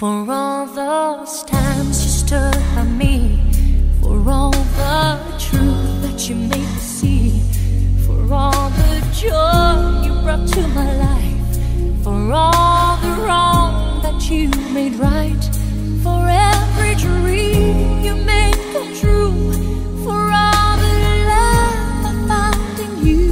For all those times you stood by me, for all the truth that you made me see, for all the joy you brought to my life, for all the wrong that you made right, for every dream you made come true, for all the love I found in you,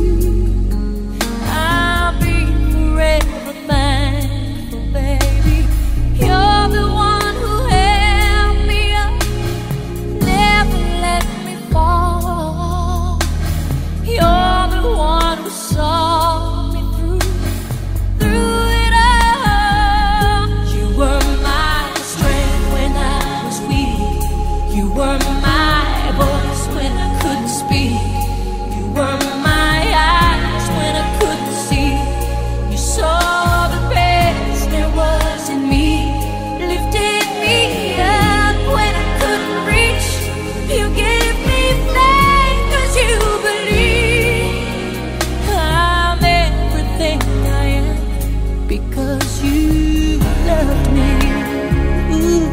I'll be forever thankful, baby. You're the one who held me up, never let me fall. You're the one who saw me through it all. You were my strength when I was weak. You were my voice when I couldn't speak. You were my eyes when I couldn't see. You saw the best there was in me, lifted me up when I couldn't reach. You gave me faith 'cause you believe I'm everything I am because you loved me. Ooh.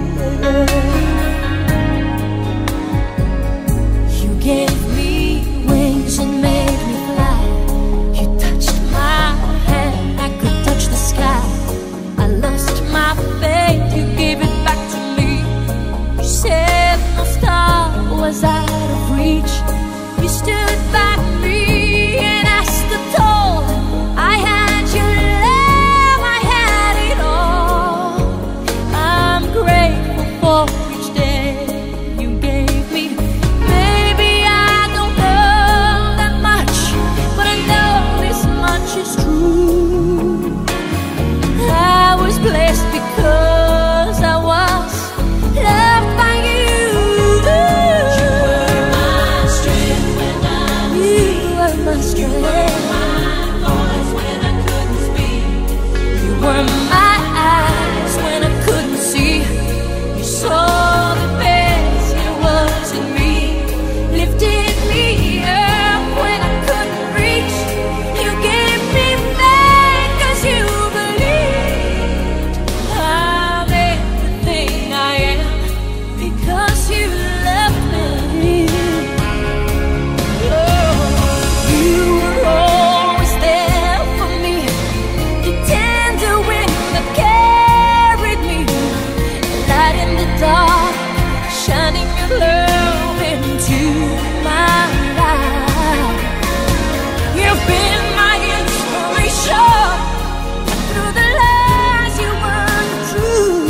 You gave me wings and made me fly. You touched my hand, I could touch the sky. I lost my faith, you gave it back to me. You said no star was out of reach. You stood by me and I stood tall. I had your love, I had it all. I'm grateful for each day you gave me. Maybe I don't know that much, but I know this much is true. I was blessed because I was loved by you. You were my strength when I was weak. You were my strength. You were my voice when I couldn't speak. You were my eyes when I couldn't see. You saw the best there was in me, lifted me up when I couldn't reach. You gave me faith 'cause you believed I'm everything I am because you loved me. Oh, you were always there for me. The tender wind that carried me, light in the dark, shining your love into my life. You've been my inspiration through the lies you weren't true.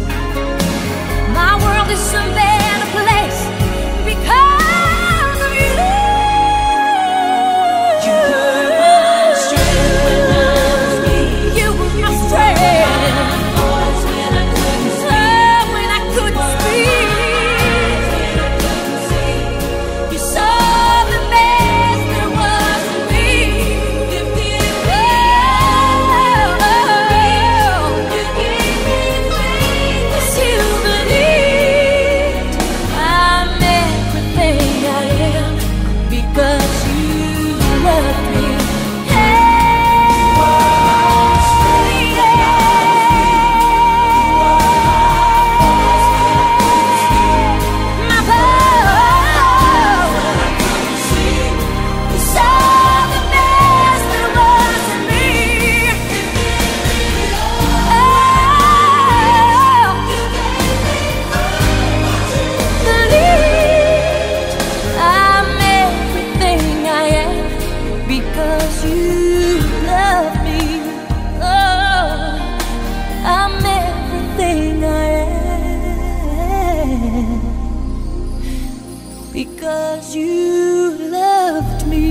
My world is a better place because of you. You were my strength when I was weak. You were my strength. Voice when I couldn't speak. When I couldn't speak. You saw the best there was in me. Lifted me up. You gave me faith 'cause you believed I'm everything I am because you loved me. My voice. You saw the best there was in me. Believed I'm everything I am because you love me. Oh, I'm everything I am because you loved me.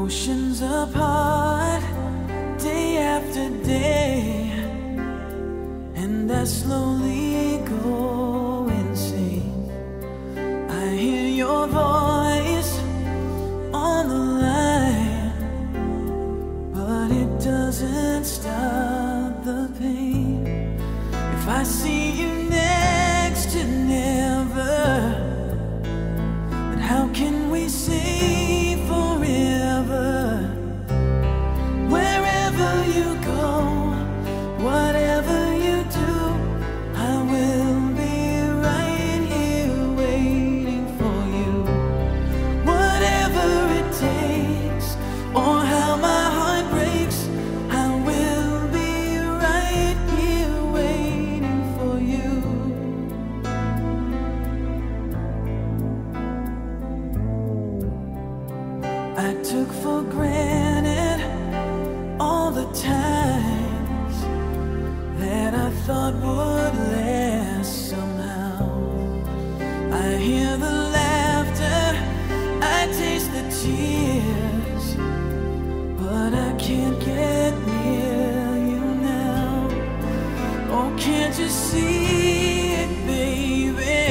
Oceans apart, day after day, and I slowly go insane. I hear your voice on the line, but it doesn't stop the pain. If I see you next to never, then how can we say forever? Wherever you go, whatever you do, I will be right here waiting for you. Whatever it takes, or how my heart breaks, I will be right here waiting for you. I took for granted all the times that I thought would last somehow. I hear the laughter, I taste the tears, but I can't get near you now. Oh, can't you see it, baby?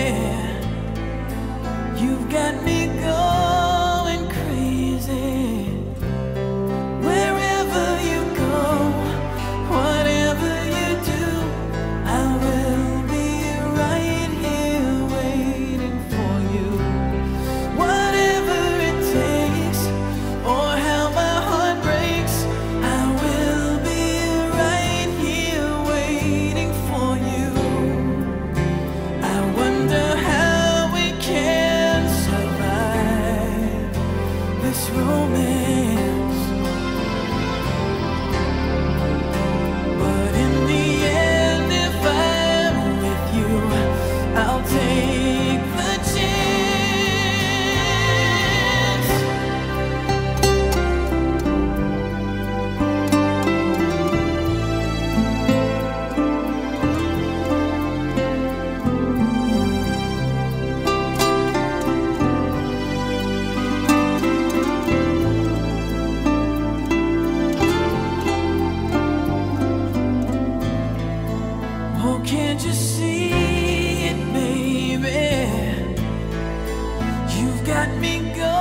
You've got me going crazy. Wherever you go, whatever you do, I will be right here waiting for you. Whatever it takes, or how my heart breaks, I will be right here waiting for you. I wonder how we can survive this romance, but in the end, if I'm with you, I'll take the chance. Oh, can't you see it, baby? You've got me going